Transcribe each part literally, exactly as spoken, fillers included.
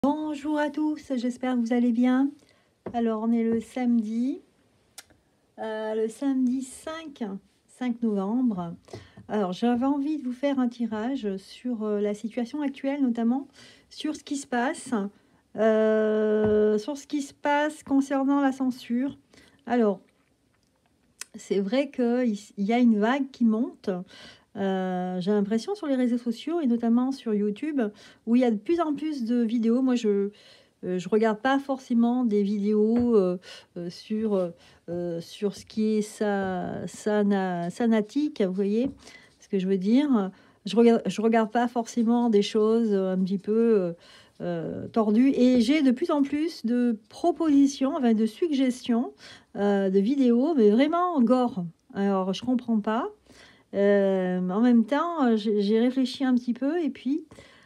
Bonjour à tous, j'espère que vous allez bien. Alors, on est le samedi, euh, le samedi cinq, cinq novembre. Alors, j'avais envie de vous faire un tirage sur euh, la situation actuelle, notamment sur ce qui se passe, euh, sur ce qui se passe concernant la censure. Alors, c'est vrai qu'il y a une vague qui monte. Euh, j'ai l'impression sur les réseaux sociaux et notamment sur YouTube où il y a de plus en plus de vidéos. Moi, je euh, je regarde pas forcément des vidéos euh, euh, sur euh, sur ce qui est sa, sana, sanatique, vous voyez ce que je veux dire. Je regarde je regarde pas forcément des choses un petit peu euh, euh, tordues et j'ai de plus en plus de propositions, enfin de suggestions euh, de vidéos, mais vraiment gore. Alors je comprends pas. Euh, en même temps, j'ai réfléchi un petit peu et puis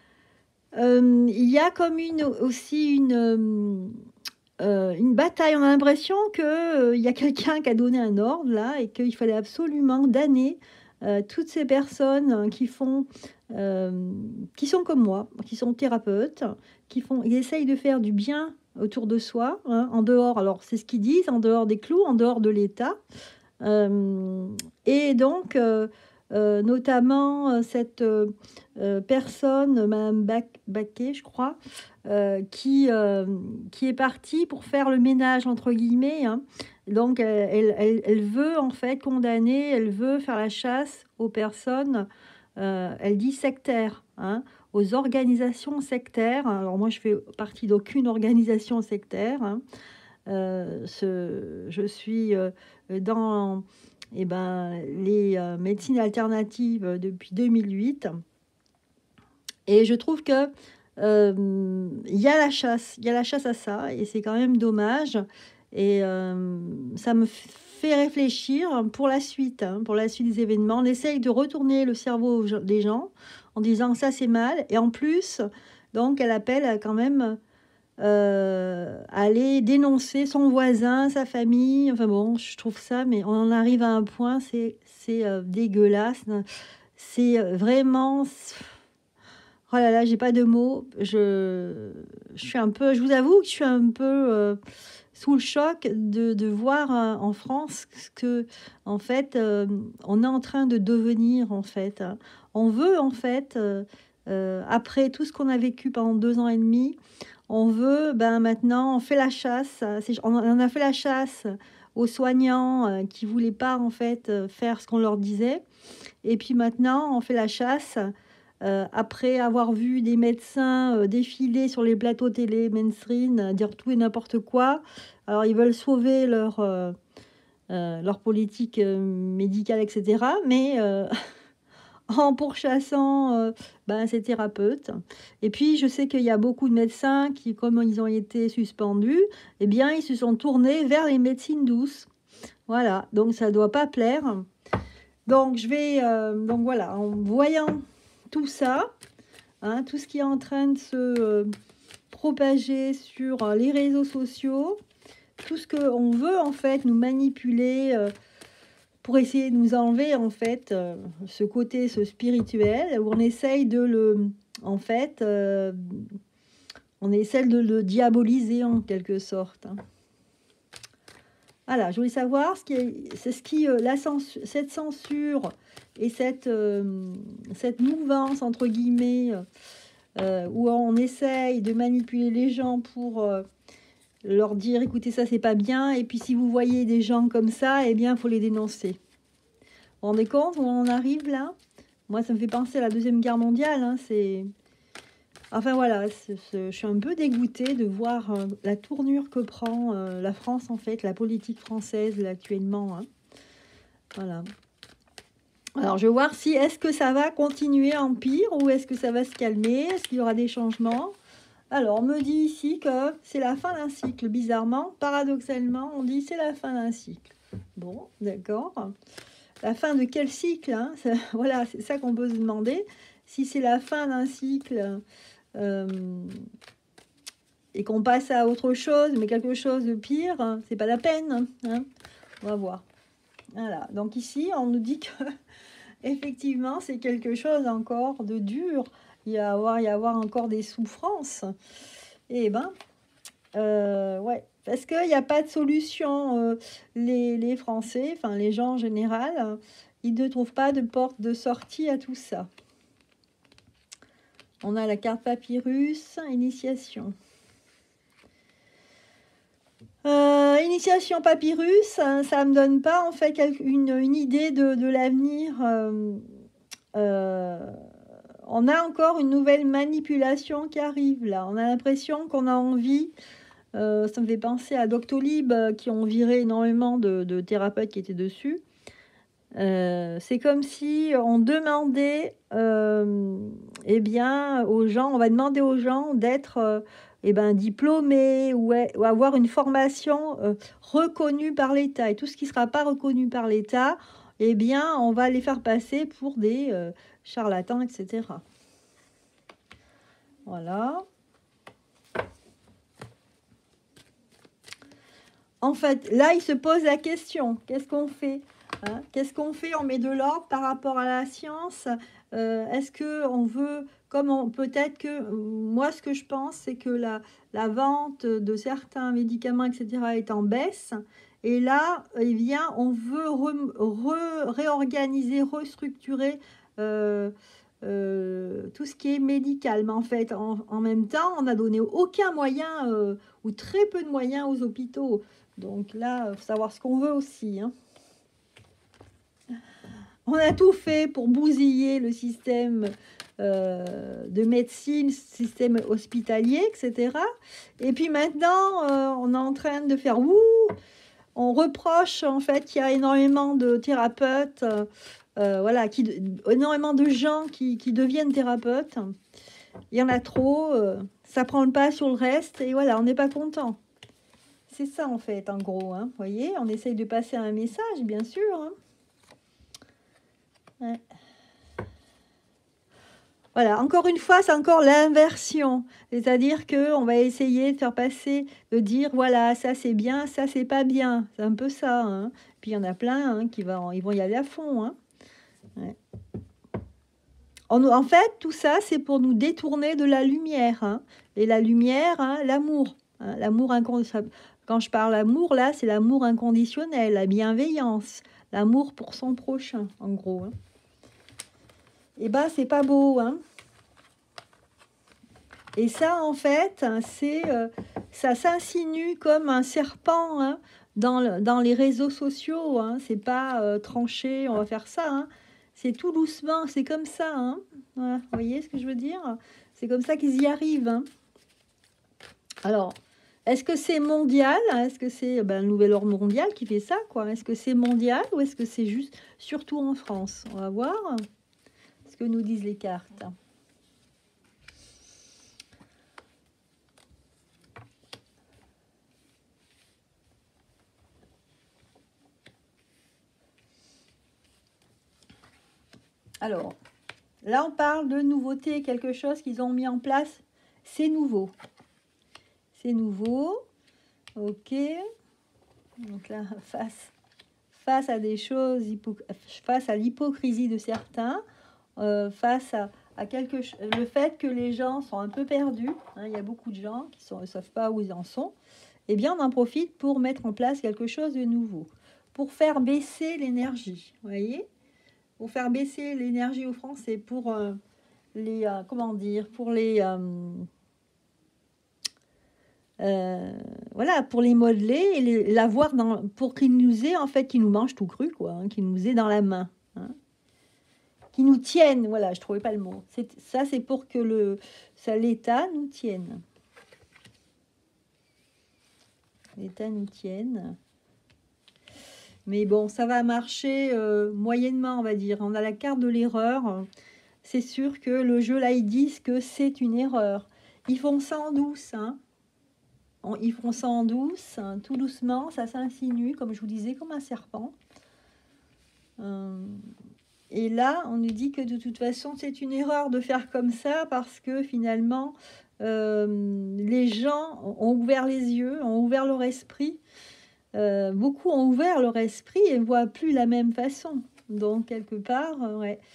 euh, il y a comme une aussi une euh, euh, une bataille. On a l'impression que euh, il y a quelqu'un qui a donné un ordre là et qu'il fallait absolument damner euh, toutes ces personnes qui font, euh, qui sont comme moi, qui sont thérapeutes, qui font, ils essayent de faire du bien autour de soi, hein, en dehors. Alors c'est ce qu'ils disent, en dehors des clous, en dehors de l'État. Euh, et donc, euh, euh, notamment, euh, cette euh, euh, personne, Madame Baquet, je crois, euh, qui, euh, qui est partie pour faire le ménage, entre guillemets. Hein. Donc, elle, elle, elle veut en fait condamner, elle veut faire la chasse aux personnes, euh, elle dit sectaires, hein, aux organisations sectaires. Alors, moi, je fais partie d'aucune organisation sectaire. Hein. Euh, ce, je suis euh, dans eh ben, les euh, médecines alternatives depuis deux mille huit et je trouve que euh, il y a la chasse, il y a la chasse à ça et c'est quand même dommage et euh, ça me fait réfléchir pour la suite, hein, pour la suite des événements. On essaye de retourner le cerveau des gens en disant ça c'est mal et en plus donc elle appelle quand même euh, aller dénoncer son voisin, sa famille. Enfin bon, je trouve ça, mais on en arrive à un point, c'est c'est euh, dégueulasse. C'est euh, vraiment. Oh là là, j'ai pas de mots. Je, je suis un peu. Je vous avoue que je suis un peu euh, sous le choc de, de voir euh, en France ce que, en fait, euh, on est en train de devenir. En fait, hein. On veut en fait. Euh, euh, après tout ce qu'on a vécu pendant deux ans et demi, on veut, ben maintenant, on fait la chasse. On a fait la chasse aux soignants euh, qui voulaient pas en fait euh, faire ce qu'on leur disait. Et puis maintenant, on fait la chasse euh, après avoir vu des médecins euh, défiler sur les plateaux télé mainstream, euh, dire tout et n'importe quoi. Alors ils veulent sauver leur euh, euh, leur politique euh, médicale, et cetera. Mais euh, en pourchassant euh, ben, ces thérapeutes. Et puis, je sais qu'il y a beaucoup de médecins qui, comme ils ont été suspendus, eh bien, ils se sont tournés vers les médecines douces. Voilà, donc ça ne doit pas plaire. Donc, je vais, euh, donc voilà, en voyant tout ça, hein, tout ce qui est en train de se euh, propager sur euh, les réseaux sociaux, tout ce qu'on veut en fait nous manipuler, euh, pour essayer de nous enlever en fait euh, ce côté, ce spirituel, où on essaye de le, en fait, euh, on essaie de le diaboliser en quelque sorte. Hein. Voilà, je voulais savoir ce qui est, c'est ce qui, euh, la censure, cette censure et cette, euh, cette mouvance entre guillemets, euh, où on essaye de manipuler les gens pour euh, leur dire, écoutez, ça c'est pas bien, et puis si vous voyez des gens comme ça, eh bien, il faut les dénoncer. Vous vous rendez compte où on en arrive là? Moi, ça me fait penser à la Deuxième Guerre mondiale. Hein, c'est... Enfin voilà, c'est, c'est, je suis un peu dégoûtée de voir euh, la tournure que prend euh, la France, en fait, la politique française là, actuellement. Hein. Voilà. Alors, je vais voir si est-ce que ça va continuer en pire ou est-ce que ça va se calmer? Est-ce qu'il y aura des changements? Alors, on me dit ici que c'est la fin d'un cycle. Bizarrement, paradoxalement, on dit c'est la fin d'un cycle. Bon, d'accord. La fin de quel cycle, hein? Voilà, c'est ça qu'on peut se demander. Si c'est la fin d'un cycle euh, et qu'on passe à autre chose, mais quelque chose de pire, hein, c'est pas la peine. Hein. On va voir. Voilà. Donc ici, on nous dit que effectivement, c'est quelque chose encore de dur. Il y a avoir, il y avoir encore des souffrances. Eh ben, euh, ouais. Parce qu'il n'y a pas de solution. euh, les, les Français, enfin les gens en général, euh, ils ne trouvent pas de porte de sortie à tout ça. On a la carte papyrus, initiation. Euh, initiation papyrus, hein, ça me donne pas en fait quelque- une, une idée de, de l'avenir. euh, euh, on a encore une nouvelle manipulation qui arrive là. On a l'impression qu'on a envie. euh, ça me fait penser à Doctolib euh, qui ont viré énormément de, de thérapeutes qui étaient dessus. Euh, c'est comme si on demandait, euh, eh bien, aux gens, on va demander aux gens d'être, euh, eh ben, diplômés ou, ou avoir une formation euh, reconnue par l'État. Et tout ce qui ne sera pas reconnu par l'État, eh bien, on va les faire passer pour des euh, charlatans, et cetera. Voilà. En fait, là, il se pose la question, qu'est-ce qu'on fait? Hein, qu'est-ce qu'on fait? On met de l'ordre par rapport à la science. Euh, est-ce qu'on veut, comme on, peut-être que, moi ce que je pense, c'est que la, la vente de certains médicaments, et cetera, est en baisse. Et là, eh bien, on veut re, re, réorganiser, restructurer euh, euh, tout ce qui est médical. Mais en fait, en, en même temps, on n'a donné aucun moyen euh, ou très peu de moyens aux hôpitaux. Donc là, il faut savoir ce qu'on veut aussi. Hein. On a tout fait pour bousiller le système euh, de médecine, système hospitalier, et cetera. Et puis maintenant, euh, on est en train de faire ouh, on reproche en fait qu'il y a énormément de thérapeutes, euh, euh, voilà, qui, énormément de gens qui, qui deviennent thérapeutes. Il y en a trop, euh, ça prend le pas sur le reste, et voilà, on n'est pas content. C'est ça en fait, en gros. Hein. Vous voyez, on essaye de passer un message, bien sûr. Hein. Ouais. Voilà, encore une fois, c'est encore l'inversion. C'est-à-dire qu'on va essayer de faire passer, de dire, voilà, ça c'est bien, ça c'est pas bien. C'est un peu ça. Hein. Puis il y en a plein hein, qui vont, ils vont y aller à fond. Hein. Ouais. En, en fait, tout ça, c'est pour nous détourner de la lumière. Hein. Et la lumière, hein, l'amour. Hein, l'amour inconditionnel. Quand je parle d'amour, là, c'est l'amour inconditionnel, la bienveillance, l'amour pour son prochain, en gros. Hein. Et ben, c'est pas beau, hein. Et ça, en fait, c'est, euh, ça s'insinue comme un serpent hein, dans, le, dans les réseaux sociaux. Hein. C'est pas euh, tranché, on va faire ça. Hein. C'est tout doucement, c'est comme ça. Hein. Voilà. Vous voyez ce que je veux dire? C'est comme ça qu'ils y arrivent. Hein. Alors, est-ce que c'est mondial? Est-ce que c'est ben, le nouvel ordre mondial qui fait ça, quoi? Est-ce que c'est mondial ou est-ce que c'est juste surtout en France? On va voir ce que nous disent les cartes. Alors, là, on parle de nouveauté, quelque chose qu'ils ont mis en place. C'est nouveau. C'est nouveau. Ok. Donc là, face, face à des choses, face à l'hypocrisie de certains, euh, face à, à quelque chose, le fait que les gens sont un peu perdus, hein, il y a beaucoup de gens qui ne savent pas où ils en sont, eh bien, on en profite pour mettre en place quelque chose de nouveau, pour faire baisser l'énergie, vous voyez, pour faire baisser l'énergie aux Français, pour euh, les, euh, comment dire, pour les... Euh, Euh, voilà, pour les modeler et les, l'avoir dans, pour qu'ils nous aient en fait, qu'ils nous mangent tout cru, quoi, hein, qu'ils nous aient dans la main, hein, qu'ils nous tiennent. Voilà, je trouvais pas le mot. C'est, ça, c'est pour que le, ça, l'État nous tienne. L'État nous tienne. Mais bon, ça va marcher euh, moyennement, on va dire. On a la carte de l'erreur. C'est sûr que le jeu là, ils disent que c'est une erreur. Ils font ça en douce, hein. Ils font ça en douce, hein, tout doucement, ça s'insinue, comme je vous disais, comme un serpent. Euh, et là, on nous dit que de toute façon, c'est une erreur de faire comme ça parce que finalement, euh, les gens ont ouvert les yeux, ont ouvert leur esprit. Euh, beaucoup ont ouvert leur esprit et ne voient plus la même façon. Donc, quelque part, euh, ouais.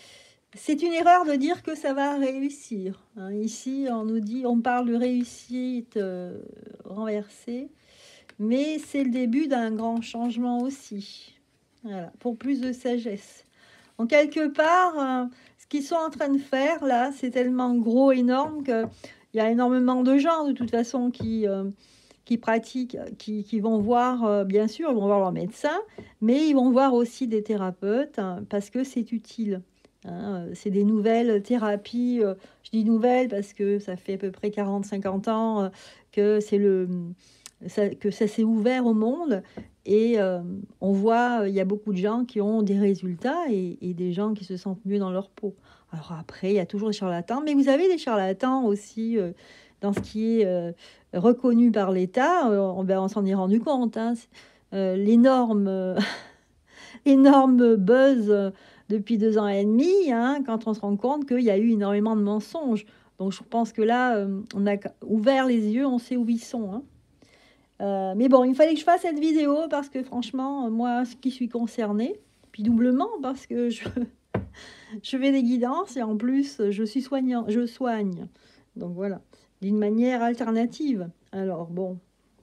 c'est une erreur de dire que ça va réussir. Hein. Ici, on nous dit, on parle de réussite euh, renversée, mais c'est le début d'un grand changement aussi. Voilà, pour plus de sagesse. En quelque part, euh, ce qu'ils sont en train de faire là, c'est tellement gros, énorme que il y a énormément de gens de toute façon qui euh, qui pratiquent, qui, qui vont voir, euh, bien sûr, ils vont voir leur médecin, mais ils vont voir aussi des thérapeutes hein, parce que c'est utile. Hein, c'est des nouvelles thérapies. Euh, je dis nouvelles parce que ça fait à peu près quarante cinquante ans euh, que c'est le ça, que ça s'est ouvert au monde et euh, on voit il y a beaucoup de gens qui ont des résultats et, et des gens qui se sentent mieux dans leur peau. Alors après, il y a toujours des charlatans, mais vous avez des charlatans aussi euh, dans ce qui est euh, reconnu par l'État. Euh, on, ben, on s'en est rendu compte. Hein, euh, l'énorme, euh, l'énorme buzz euh, depuis deux ans et demi, hein, quand on se rend compte qu'il y a eu énormément de mensonges. Donc je pense que là, euh, on a ouvert les yeux, on sait où ils sont. Hein. Euh, mais bon, il fallait que je fasse cette vidéo parce que franchement, moi qui suis concernée, puis doublement parce que je, je fais des guidances et en plus je suis soignant, je soigne. Donc voilà, d'une manière alternative. Alors bon.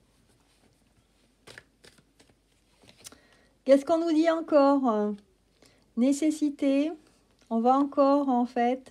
Qu'est-ce qu'on nous dit encore? Nécessité. On va encore en fait...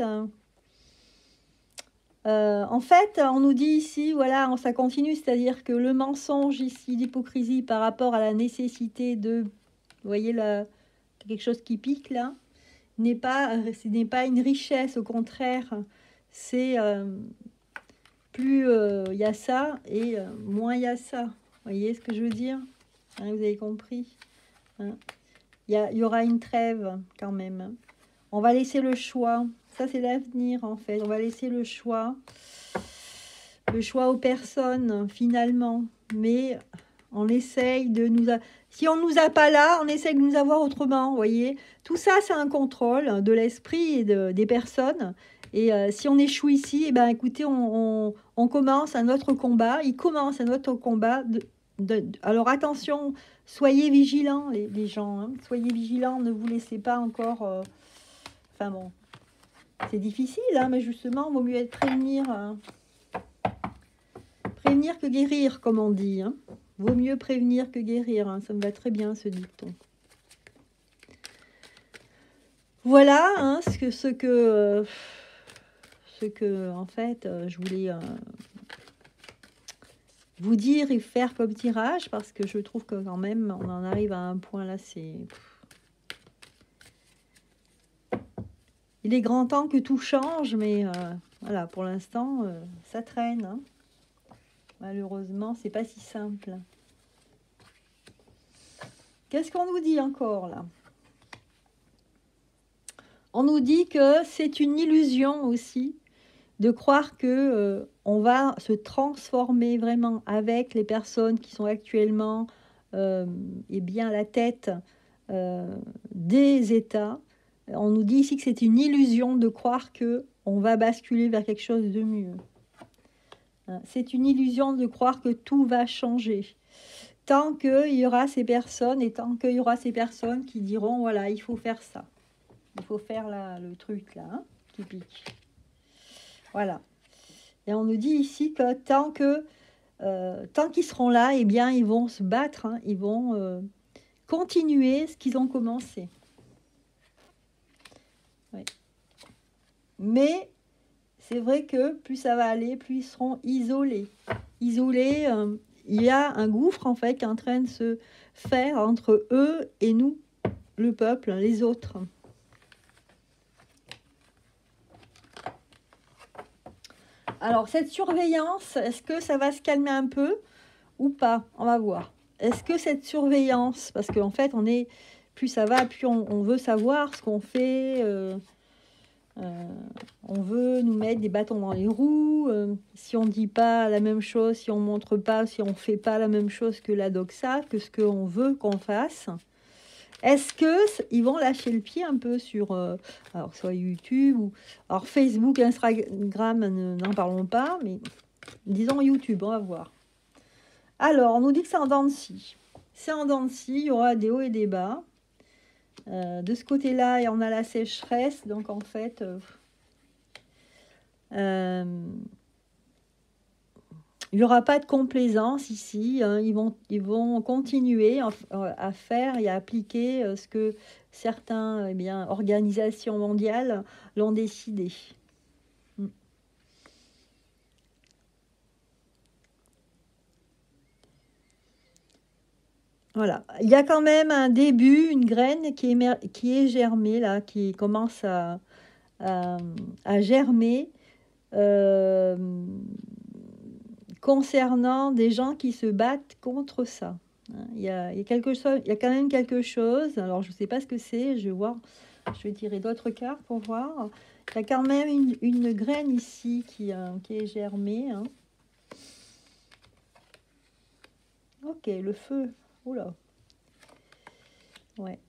Euh, en fait, on nous dit ici, voilà, ça continue, c'est-à-dire que le mensonge ici, l'hypocrisie par rapport à la nécessité de, vous voyez là, quelque chose qui pique là, n'est pas, ce n'est pas une richesse, au contraire, c'est euh, plus il euh, y a ça et euh, moins il y a ça. Vous voyez ce que je veux dire? Hein, vous avez compris? Hein, il y, y aura une trêve quand même. On va laisser le choix. Ça, c'est l'avenir, en fait. On va laisser le choix. Le choix aux personnes, finalement. Mais on essaye de nous... A... Si on ne nous a pas là, on essaye de nous avoir autrement, vous voyez. Tout ça, c'est un contrôle de l'esprit et de, des personnes. Et euh, si on échoue ici, eh ben, écoutez, on, on, on commence un autre combat. Il commence un autre combat. De, de, de... Alors, attention, soyez vigilants, les, les gens. Hein. Soyez vigilants, ne vous laissez pas encore... Euh... Enfin bon... C'est difficile, hein, mais justement, il vaut mieux être prévenir, hein. Prévenir que guérir, comme on dit. Hein. Vaut mieux prévenir que guérir. Hein. Ça me va très bien, ce dicton. Voilà hein, ce, que, ce, que, euh, ce que, en fait, euh, je voulais euh, vous dire et faire comme tirage, parce que je trouve que quand même, on en arrive à un point là, c'est... Il est grand temps que tout change, mais euh, voilà, pour l'instant, euh, ça traîne. Hein. Malheureusement, c'est pas si simple. Qu'est-ce qu'on nous dit encore là? On nous dit que c'est une illusion aussi de croire que euh, on va se transformer vraiment avec les personnes qui sont actuellement euh, eh bien, à la tête euh, des États. On nous dit ici que c'est une illusion de croire que on va basculer vers quelque chose de mieux. C'est une illusion de croire que tout va changer. Tant qu'il y aura ces personnes et tant qu'il y aura ces personnes qui diront, voilà, il faut faire ça. Il faut faire là, le truc là, hein, qui pique. Voilà. Et on nous dit ici que tant que euh, tant qu'ils seront là, eh bien, ils vont se battre, hein, ils vont euh, continuer ce qu'ils ont commencé. Oui. Mais c'est vrai que plus ça va aller, plus ils seront isolés. Isolés, euh, il y a un gouffre en fait qui est en train de se faire entre eux et nous, le peuple, les autres. Alors cette surveillance, est-ce que ça va se calmer un peu ou pas? On va voir. Est-ce que cette surveillance, parce qu'en fait on est, plus ça va, plus on, on veut savoir ce qu'on fait. Euh, Euh, on veut nous mettre des bâtons dans les roues. Euh, si on ne dit pas la même chose, si on ne montre pas, si on ne fait pas la même chose que la doxa, que ce qu'on veut qu'on fasse, est-ce qu'ils vont lâcher le pied un peu sur euh, alors soit YouTube ou alors Facebook, Instagram, n'en parlons pas, mais disons YouTube, on va voir. Alors, on nous dit que c'est en dents de scie. C'est en dents de scie, il y aura des hauts et des bas. Euh, de ce côté-là, on a la sécheresse, donc en fait, euh, euh, il n'y aura pas de complaisance ici. Hein. Ils vont, ils vont continuer à, à faire et à appliquer euh, ce que certaines eh bien, organisations mondiales l'ont décidé. Mm. Voilà. Il y a quand même un début, une graine qui est, qui est germée, là, qui commence à, à, à germer. Euh, concernant des gens qui se battent contre ça. Il y a, il y a quelque chose, il y a quand même quelque chose. Alors, je ne sais pas ce que c'est. Je vais voir. Je vais tirer d'autres cartes pour voir. Il y a quand même une, une graine ici qui, euh, qui est germée. Hein. Ok, le feu. Oula. Ouais.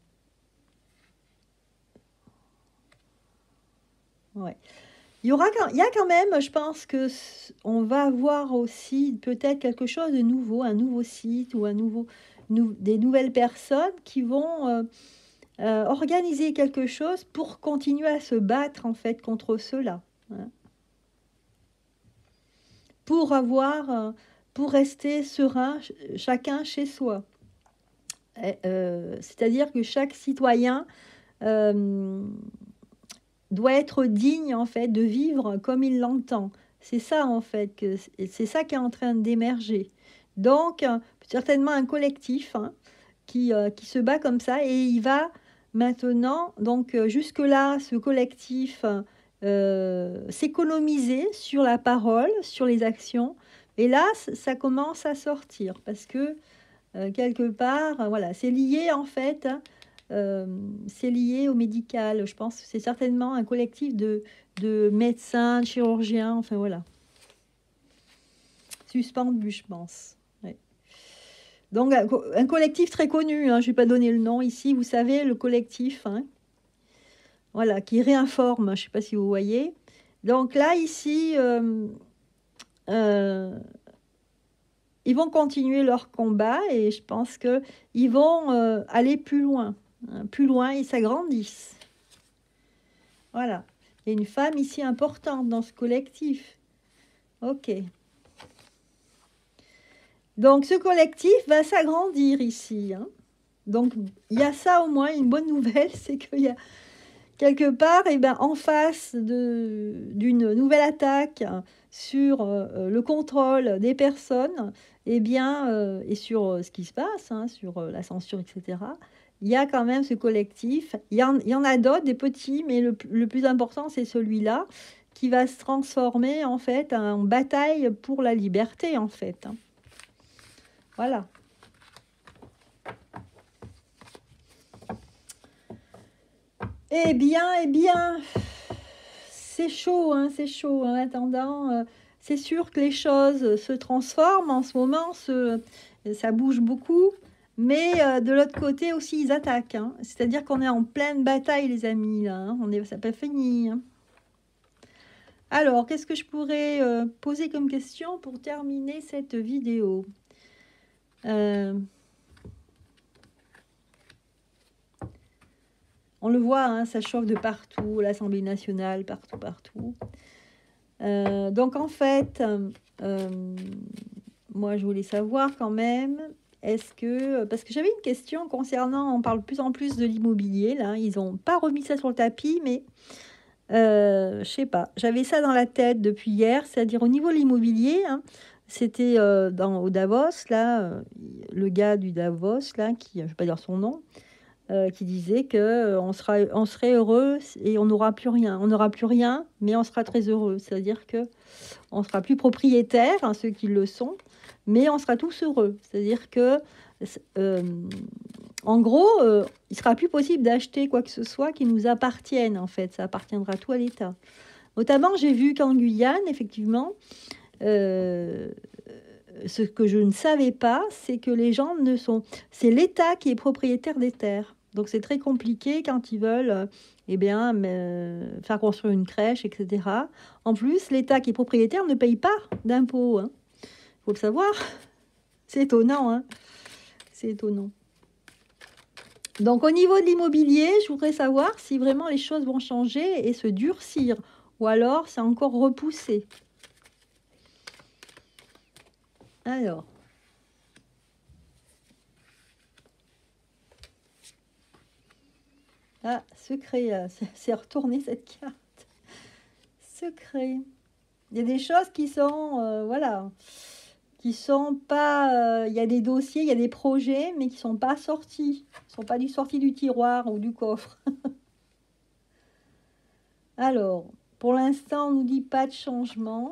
Ouais. Il y aura, il y a quand même, je pense que on va avoir aussi peut-être quelque chose de nouveau, un nouveau site ou un nouveau, nou, des nouvelles personnes qui vont euh, euh, organiser quelque chose pour continuer à se battre en fait contre cela, hein. Pour avoir, euh, pour rester serein, ch chacun chez soi. Euh, C'est-à-dire que chaque citoyen euh, doit être digne en fait de vivre comme il l'entend. C'est ça en fait, que c'est ça qui est en train d'émerger. Donc certainement un collectif hein, qui, euh, qui se bat comme ça et il va maintenant, donc jusque-là, ce collectif euh, s'économiser sur la parole, sur les actions. Et là, ça commence à sortir parce que euh, quelque part, euh, voilà, c'est lié en fait. Hein, euh, c'est lié au médical. Je pense que c'est certainement un collectif de, de médecins, de chirurgiens, enfin voilà. Suspendu, je pense. Ouais. Donc, un, un collectif très connu, hein, je ne vais pas donner le nom ici, vous savez, le collectif, hein, voilà, qui réinforme, je ne sais pas si vous voyez. Donc là, ici, euh, euh, ils vont continuer leur combat et je pense qu'ils vont euh, aller plus loin. Plus loin, ils s'agrandissent. Voilà. Il y a une femme ici importante dans ce collectif. Ok. Donc, ce collectif va s'agrandir ici. Hein. Donc, il y a ça au moins, une bonne nouvelle, c'est qu'il y a quelque part, eh ben, en face d'une nouvelle attaque sur euh, le contrôle des personnes, eh bien, euh, et sur euh, ce qui se passe, hein, sur euh, la censure, et cetera, il y a quand même ce collectif. Il y en, il y en a d'autres, des petits, mais le, le plus important, c'est celui-là, qui va se transformer, en fait, en bataille pour la liberté, en fait. Hein. Voilà. Eh bien, eh bien, c'est chaud, hein, c'est chaud. En attendant, euh, c'est sûr que les choses se transforment en ce moment, ce, ça bouge beaucoup. Mais euh, de l'autre côté aussi, ils attaquent. Hein. C'est-à-dire qu'on est en pleine bataille, les amis. Là, hein. On est, ça n'a pas fini. Hein. Alors, qu'est-ce que je pourrais euh, poser comme question pour terminer cette vidéo euh, On le voit, hein, ça choque de partout, l'Assemblée nationale, partout, partout. Euh, donc, en fait, euh, moi, je voulais savoir quand même, est-ce que... Parce que j'avais une question concernant, on parle de plus en plus de l'immobilier, là, ils n'ont pas remis ça sur le tapis, mais euh, je sais pas, j'avais ça dans la tête depuis hier, c'est-à-dire au niveau de l'immobilier, hein, c'était euh, dans au Davos, là, euh, le gars du Davos, là, qui, je ne vais pas dire son nom, Euh, qui disait que euh, on sera, on serait heureux et on n'aura plus rien. On n'aura plus rien, mais on sera très heureux. C'est-à-dire que on sera plus propriétaires, hein, ceux qui le sont, mais on sera tous heureux. C'est-à-dire que, euh, en gros, euh, il sera plus possible d'acheter quoi que ce soit qui nous appartienne. En fait, ça appartiendra tout à l'État. Notamment, j'ai vu qu'en Guyane, effectivement, euh, ce que je ne savais pas, c'est que les gens ne sont... C'est l'État qui est propriétaire des terres. Donc, c'est très compliqué quand ils veulent euh, eh bien, euh, faire construire une crèche, et cetera. En plus, l'État qui est propriétaire ne paye pas d'impôts. Hein. Faut le savoir. C'est étonnant. Hein. C'est étonnant. Donc, au niveau de l'immobilier, je voudrais savoir si vraiment les choses vont changer et se durcir. Ou alors, c'est encore repoussé. Alors. Ah, secret. C'est retourné cette carte. Secret. Il y a des choses qui sont... Euh, voilà. Qui sont pas... Il euh, y a des dossiers, il y a des projets, mais qui sont pas sortis. Ils sont pas du, sortis du tiroir ou du coffre. Alors, pour l'instant, on nous dit pas de changement.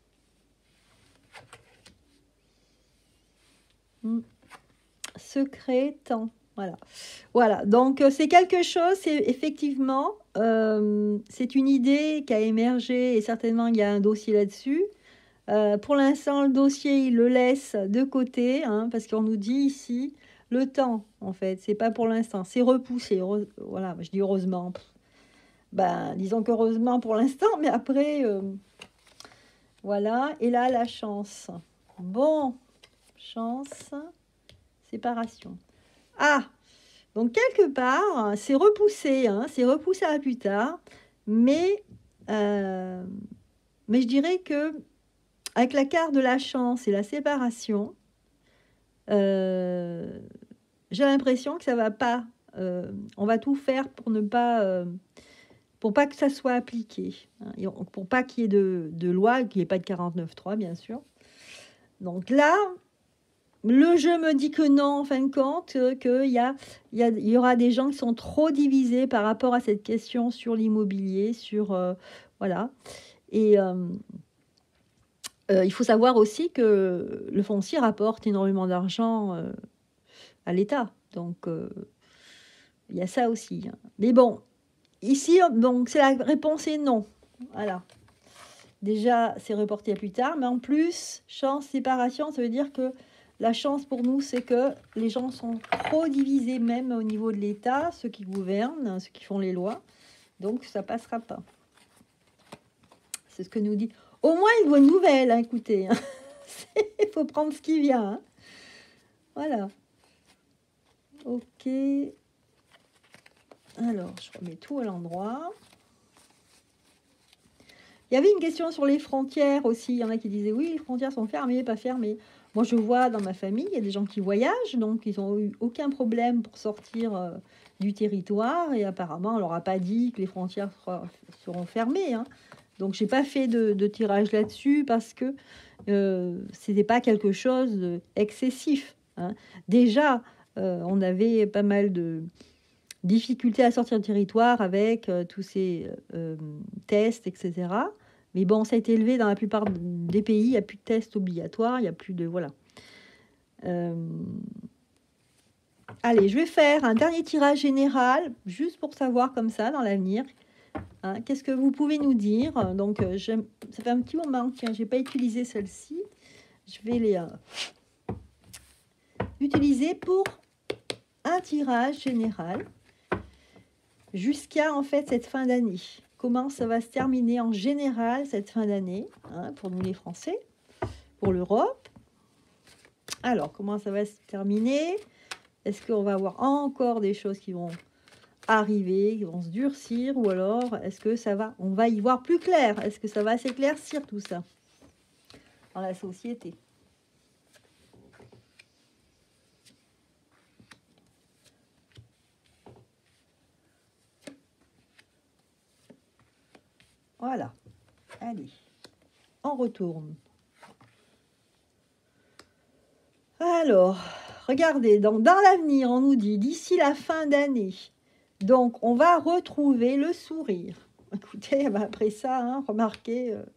Hmm. Secret, temps. Voilà. Voilà. Donc, c'est quelque chose, c'est effectivement, euh, c'est une idée qui a émergé et certainement, il y a un dossier là-dessus. Euh, pour l'instant, le dossier, il le laisse de côté, hein, parce qu'on nous dit ici, le temps, en fait, c'est pas pour l'instant, c'est repoussé. Heureux, voilà, je dis heureusement. Ben, disons qu'heureusement pour l'instant, mais après, euh, voilà. Et là, la chance. Bon, chance, séparation. Ah, donc quelque part, c'est repoussé, hein, c'est repoussé à plus tard, mais, euh, mais je dirais que avec la carte de la chance et la séparation, euh, j'ai l'impression que ça va pas, euh, on va tout faire pour ne pas, euh, pour pas que ça soit appliqué, hein, et pour pas qu'il y ait de, de loi, qu'il n'y ait pas de quarante-neuf trois, bien sûr. Donc là, le jeu me dit que non, en fin de compte, qu'il y, a, il y, a, il y aura des gens qui sont trop divisés par rapport à cette question sur l'immobilier, sur... Euh, voilà. Et euh, euh, il faut savoir aussi que le foncier rapporte énormément d'argent euh, à l'État. Donc, euh, il y a ça aussi. Hein. Mais bon, ici, donc, c'est la réponse est non. Voilà. Déjà, c'est reporté à plus tard. Mais en plus, chance, séparation, ça veut dire que la chance pour nous, c'est que les gens sont trop divisés, même au niveau de l'État, ceux qui gouvernent, ceux qui font les lois. Donc, ça ne passera pas. C'est ce que nous dit. Au moins, une bonne nouvelle, hein, écoutez. Hein. Il faut prendre ce qui vient. Hein. Voilà. Ok. Alors, je remets tout à l'endroit. Il y avait une question sur les frontières aussi. Il y en a qui disaient, oui, les frontières sont fermées, pas fermées. Moi, je vois dans ma famille, il y a des gens qui voyagent, donc ils n'ont eu aucun problème pour sortir euh, du territoire. Et apparemment, on leur a pas dit que les frontières sera, seront fermées. Hein. Donc, je n'ai pas fait de, de tirage là-dessus parce que euh, ce n'était pas quelque chose d'excessif. Hein. Déjà, euh, on avait pas mal de difficultés à sortir du territoire avec euh, tous ces euh, tests, et cetera. Mais bon, ça a été élevé dans la plupart des pays. Il n'y a plus de tests obligatoires. Il n'y a plus de... Voilà. Euh... Allez, je vais faire un dernier tirage général, juste pour savoir comme ça, dans l'avenir. Hein, qu'est-ce que vous pouvez nous dire? Donc, euh, ça fait un petit moment que je n'ai pas utilisé celle-ci. Je vais les euh, utiliser pour un tirage général jusqu'à, en fait, cette fin d'année. Comment ça va se terminer en général cette fin d'année, hein, pour nous les Français, pour l'Europe. Alors, comment ça va se terminer? Est-ce qu'on va avoir encore des choses qui vont arriver, qui vont se durcir, ou alors est-ce que ça va, on va y voir plus clair? Est-ce que ça va s'éclaircir tout ça dans la société? Voilà. Allez, on retourne. Alors, regardez, donc dans l'avenir, on nous dit d'ici la fin d'année, donc on va retrouver le sourire. Écoutez, après ça, hein, remarquez, euh,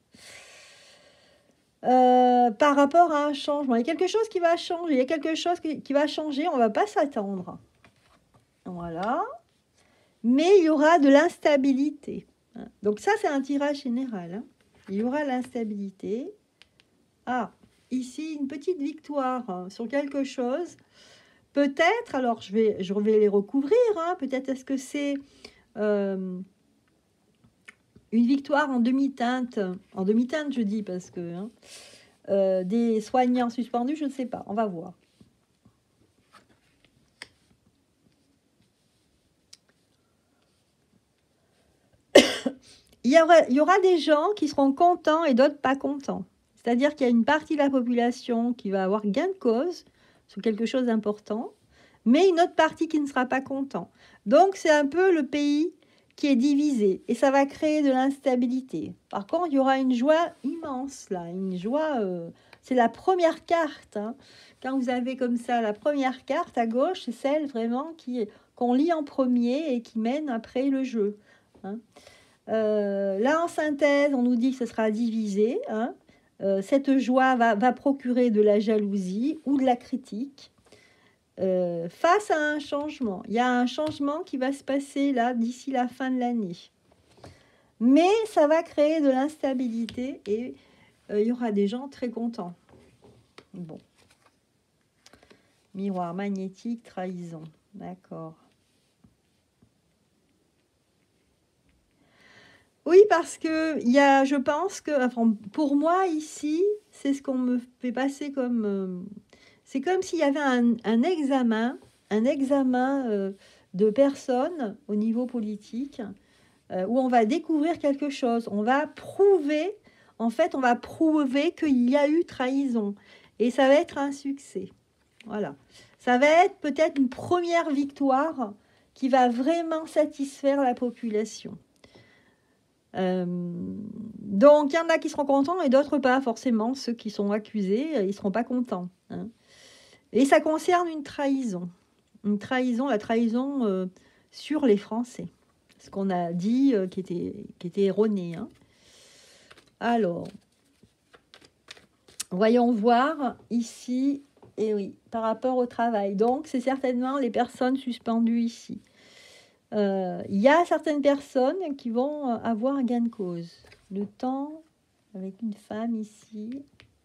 euh, par rapport à un changement, il y a quelque chose qui va changer, il y a quelque chose qui, qui va changer, on ne va pas s'attendre. Voilà. Mais il y aura de l'instabilité. Donc ça, c'est un tirage général. Hein. Il y aura l'instabilité. Ah, ici, une petite victoire hein, sur quelque chose. Peut-être, alors je vais, je vais les recouvrir, hein, peut-être est-ce que c'est euh, une victoire en demi-teinte, en demi-teinte je dis parce que hein, euh, des soignants suspendus, je ne sais pas, on va voir. il y aura, il y aura des gens qui seront contents et d'autres pas contents. C'est-à-dire qu'il y a une partie de la population qui va avoir gain de cause sur quelque chose d'important, mais une autre partie qui ne sera pas content. Donc, c'est un peu le pays qui est divisé et ça va créer de l'instabilité. Par contre, il y aura une joie immense, là, une joie... Euh, c'est la première carte. Hein. Quand vous avez comme ça la première carte à gauche, c'est celle vraiment qui, qu'on lit en premier et qui mène après le jeu. Hein. Euh, là, en synthèse, on nous dit que ce sera divisé. Hein. Euh, cette joie va, va procurer de la jalousie ou de la critique. Euh, face à un changement. Il y a un changement qui va se passer là d'ici la fin de l'année. Mais ça va créer de l'instabilité et euh, il y aura des gens très contents. Bon. Miroir magnétique, trahison. D'accord. Oui, parce que il y a, je pense que, enfin, pour moi ici, c'est ce qu'on me fait passer comme... Euh, c'est comme s'il y avait un, un examen, un examen euh, de personnes au niveau politique, euh, où on va découvrir quelque chose. On va prouver, en fait, on va prouver qu'il y a eu trahison. Et ça va être un succès. Voilà. Ça va être peut-être une première victoire qui va vraiment satisfaire la population. Euh, donc, il y en a qui seront contents et d'autres pas, forcément. Ceux qui sont accusés, ils ne seront pas contents. Hein. Et ça concerne une trahison. Une trahison, la trahison euh, sur les Français. Ce qu'on a dit euh, qui, était, qui était erroné. Hein. Alors, voyons voir ici, et oui, par rapport au travail. Donc, c'est certainement les personnes suspendues ici. Il euh, y a certaines personnes qui vont avoir un gain de cause. Le temps avec une femme ici.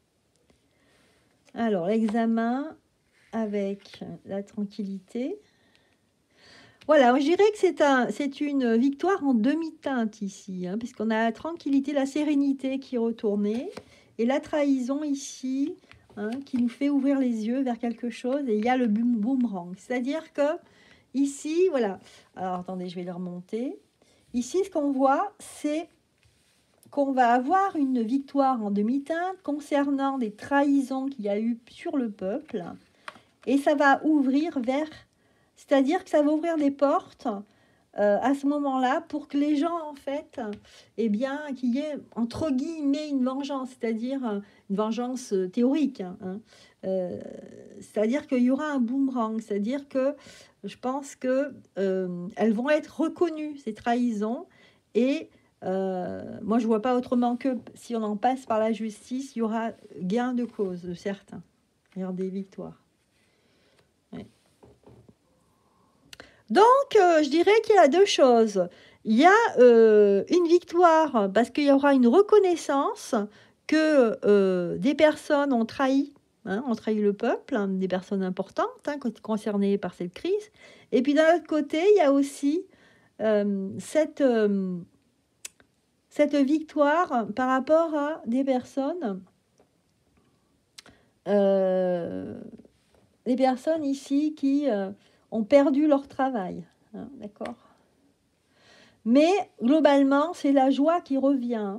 Alors, l'examen avec la tranquillité. Voilà, je dirais que c'est un, c'est une victoire en demi-teinte ici, hein, puisqu'on a la tranquillité, la sérénité qui est retournée, et la trahison ici, hein, qui nous fait ouvrir les yeux vers quelque chose, et il y a le boomerang. C'est-à-dire que ici, voilà, alors attendez, je vais le remonter. Ici, ce qu'on voit, c'est qu'on va avoir une victoire en demi-teinte concernant des trahisons qu'il y a eu sur le peuple, et ça va ouvrir vers... C'est-à-dire que ça va ouvrir des portes euh, à ce moment-là pour que les gens, en fait, eh bien, qu'il y ait, entre guillemets, une vengeance, c'est-à-dire une vengeance théorique. Hein, euh, c'est-à-dire qu'il y aura un boomerang, c'est-à-dire que je pense qu'elles euh, vont être reconnues, ces trahisons, et euh, moi, je ne vois pas autrement que si on en passe par la justice, il y aura gain de cause de certains, il y aura des victoires. Donc, euh, je dirais qu'il y a deux choses. Il y a euh, une victoire parce qu'il y aura une reconnaissance que euh, des personnes ont trahi, hein, ont trahi le peuple, hein, des personnes importantes hein, concernées par cette crise. Et puis d'un autre côté, il y a aussi euh, cette, euh, cette victoire par rapport à des personnes, euh, des personnes ici qui... Euh, ont perdu leur travail, hein, d'accord. Mais globalement, c'est la joie qui revient.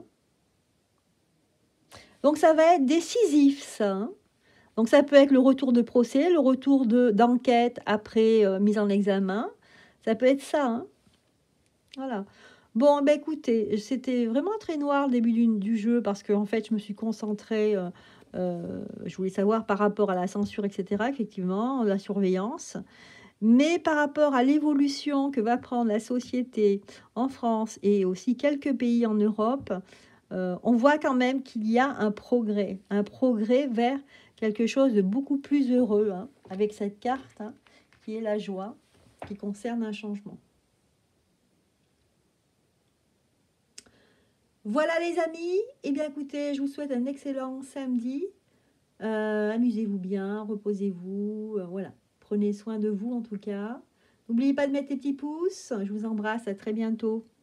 Donc ça va être décisif, ça. Hein. Donc ça peut être le retour de procès, le retour de, d'enquête après euh, mise en examen. Ça peut être ça. Hein. Voilà. Bon, ben écoutez, c'était vraiment très noir le début du, du jeu parce que en fait, je me suis concentrée. Euh, euh, je voulais savoir par rapport à la censure, et cetera. Effectivement, la surveillance. Mais par rapport à l'évolution que va prendre la société en France et aussi quelques pays en Europe, euh, on voit quand même qu'il y a un progrès, un progrès vers quelque chose de beaucoup plus heureux, hein, avec cette carte hein, qui est la joie, qui concerne un changement. Voilà les amis, eh bien écoutez, je vous souhaite un excellent samedi. Euh, amusez-vous bien, reposez-vous, euh, voilà. Prenez soin de vous en tout cas. N'oubliez pas de mettre les petits pouces. Je vous embrasse, à très bientôt.